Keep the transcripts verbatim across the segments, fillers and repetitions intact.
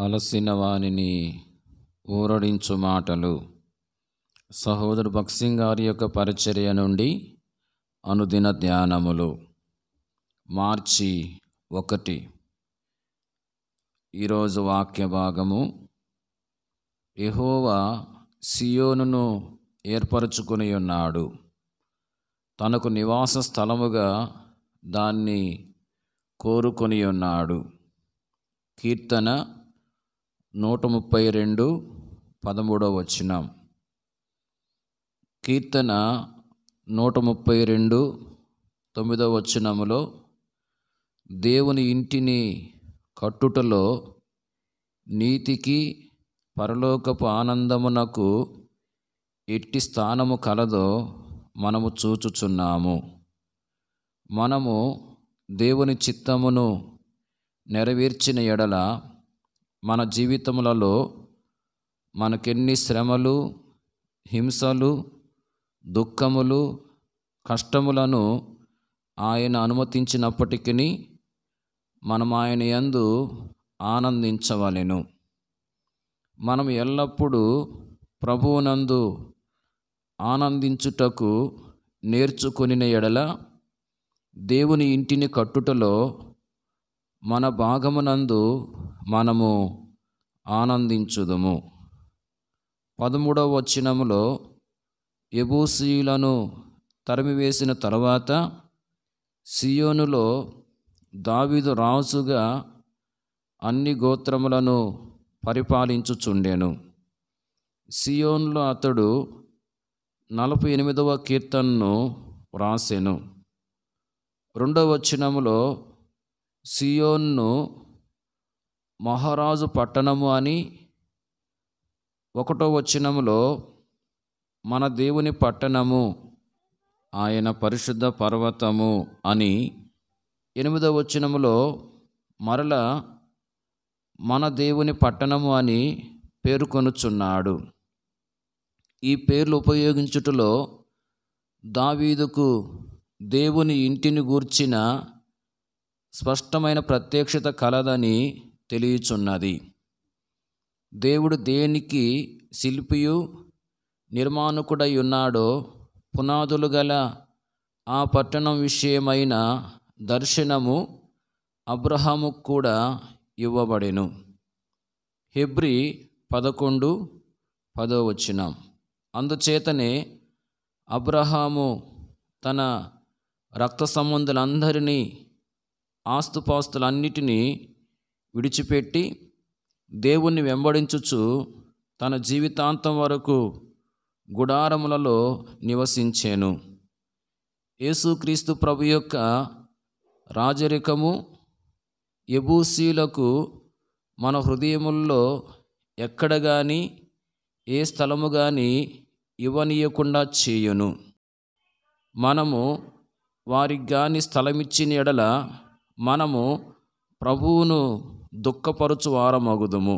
అలసిన వానిని ఊరడించు మాటలు. సహోదరు భక్సింగ్ గారి యొక్క పరిచర్య నుండి అనుదిన ధ్యానములు. మార్చి ఒకటి. ఈరోజు వాక్య భాగము, యెహోవా సియోనును ఏర్పరచుకొని ఉన్నాడు, తనకు నివాస స్థలముగా దాన్ని కోరుకొని ఉన్నాడు. కీర్తన నూట ముప్పై రెండు పదమూడవ వచనం. కీర్తన నూట ముప్పై రెండు తొమ్మిదవ వచనములో, దేవుని ఇంటిని కట్టుటలో నీతికి పరలోకపు ఆనందమునకు ఎట్టి స్థానము కలదో మనము చూచుచున్నాము. మనము దేవుని చిత్తమును నెరవేర్చిన ఎడల మన జీవితములలో మనకెన్ని శ్రమలు, హింసలు, దుఃఖములు, కష్టములను ఆయన అనుమతించినప్పటికీ మనం ఆయన యందు ఆనందించవలెను. మనం ఎల్లప్పుడూ ప్రభువునందు ఆనందించుటకు నేర్చుకొనిన ఎడల దేవుని ఇంటిని కట్టుటలో మన భాగమునందు మనము ఆనందించుదుము. పదమూడవ వచనములో, యెబూసీయులను తరిమివేసిన తరువాత సియోనులో దావీదు రాజుగా అన్ని గోత్రములను పరిపాలించుచుండెను. సియోనులో అతడు నలభై ఎనిమిదవ కీర్తనను వ్రాసెను. రెండవ వచనములో సియోన్ను మహారాజు పట్టణము అని, ఒకటో వచనములో మన దేవుని పట్టణము, ఆయన పరిశుద్ధ పర్వతము అని, ఎనిమిదవ వచనములో మరల మన దేవుని పట్టణము అని పేర్కొనుచున్నాడు. ఈ పేర్లు ఉపయోగించుటలో దావీదుకు దేవుని ఇంటిని గూర్చిన స్పష్టమైన ప్రత్యక్షత కలదని తెలియచున్నది. దేవుడు దేనికి శిల్పియు నిర్మాణకుడై ఉన్నాడో పునాదులు గల ఆ పట్టణం విషయమైన దర్శనము అబ్రహాముకు కూడా ఇవ్వబడెను. హెబ్రీ పదకొండు పదో వచనం. అందుచేతనే అబ్రహాము తన రక్త సంబంధులందరినీ, ఆస్తుపాస్తులన్నిటినీ విడిచిపెట్టి దేవుణ్ణి వెంబడించుచు తన జీవితాంతం వరకు గుడారములలో నివసించెను. యేసుక్రీస్తు ప్రభు యొక్క రాజరికము యెబూసీయులకు మన హృదయముల్లో ఎక్కడ కానీ ఏ స్థలము కానీ ఇవ్వనీయకుండా చేయును. మనము వారికి కానీ స్థలమిచ్చిన ఎడల మనము ప్రభువును దుఃఖపరచు వారమగుదుము.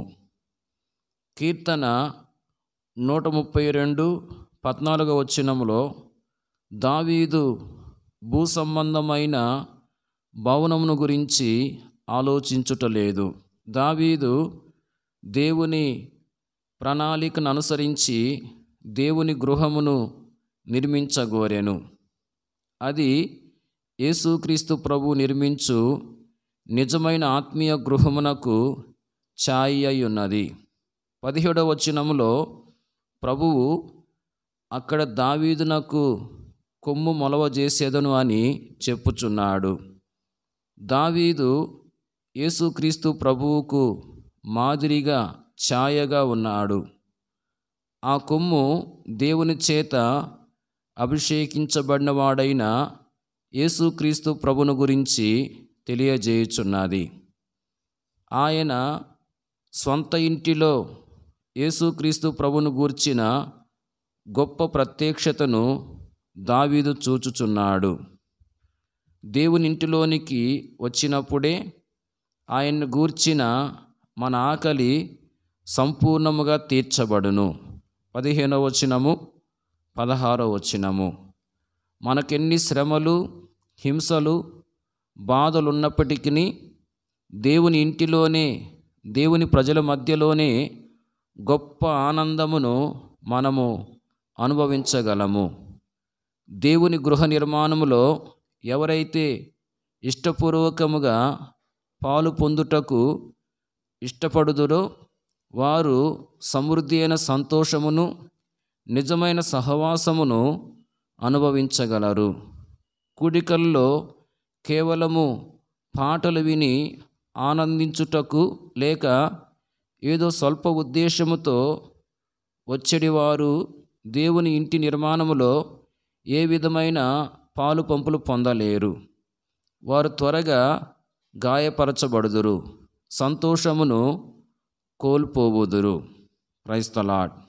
కీర్తన నూట ముప్పై రెండు పద్నాలుగవ వచనములో దావీదు భూ సంబంధమైన భవనమును గురించి ఆలోచించుటలేదు. దావీదు దేవుని ప్రణాళికను అనుసరించి దేవుని గృహమును నిర్మించగోరెను. అది యేసుక్రీస్తు ప్రభు నిర్మించు నిజమైన ఆత్మీయ గృహమునకు ఛాయి అయి ఉన్నది. పదిహేడవ వచనములో ప్రభువు అక్కడ దావీదునకు కొమ్ము మొలవజేసేదను అని చెప్పుచున్నాడు. దావీదు యేసుక్రీస్తు ప్రభువుకు మాదిరిగా ఛాయగా ఉన్నాడు. ఆ కొమ్ము దేవుని చేత అభిషేకించబడినవాడైన యేసుక్రీస్తు ప్రభును గురించి తెలియజేయుచున్నది. ఆయన స్వంత ఇంటిలో యేసుక్రీస్తు ప్రభును గూర్చిన గొప్ప ప్రత్యక్షతను దావీదు చూచుచున్నాడు. దేవుని ఇంటిలోనికి వచ్చినప్పుడే ఆయన్ను గూర్చిన మన ఆకలి సంపూర్ణముగా తీర్చబడును. పదిహేనవ వచనము, పదహారవ వచనము. మనకెన్ని శ్రమలు, హింసలు, బాధలున్నప్పటికీ దేవుని ఇంటిలోనే దేవుని ప్రజల మధ్యలోనే గొప్ప ఆనందమును మనము అనుభవించగలము. దేవుని గృహ నిర్మాణములో ఎవరైతే ఇష్టపూర్వకముగా పాలు పొందుటకు ఇష్టపడుదురో వారు సమృద్ధి అయిన సంతోషమును, నిజమైన సహవాసమును అనుభవించగలరు. కూడికల్లో కేవలము పాటలు విని ఆనందించుటకు లేక ఏదో స్వల్ప ఉద్దేశముతో వచ్చేడివారు దేవుని ఇంటి నిర్మాణములో ఏ విధమైన పాలు పంపులు పొందలేరు. వారు త్వరగా గాయపరచబడుదురు, సంతోషమును కోల్పోవుదురు. Praise the lord.